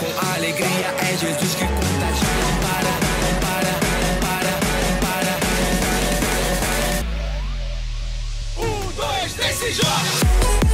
com alegria, é Jesus que contagia. Não para, não para, não para, não para. 1, 2, 3, se joga!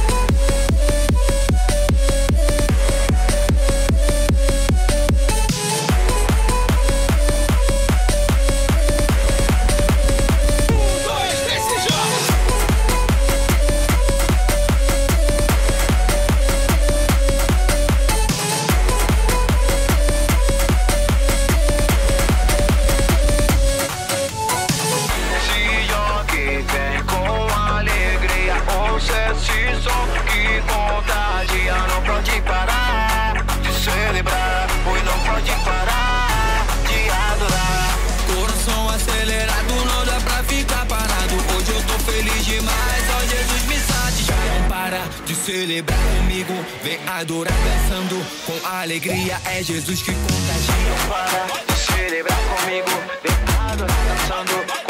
Esse som que contagia, não pode parar de celebrar, pois não pode parar de adorar. Coração acelerado, não dá pra ficar parado. Hoje eu tô feliz demais, ó Jesus me satisfaz. Não para de celebrar comigo, vem adorar dançando com alegria, é Jesus que contagia. Não para de celebrar comigo, vem adorar dançando.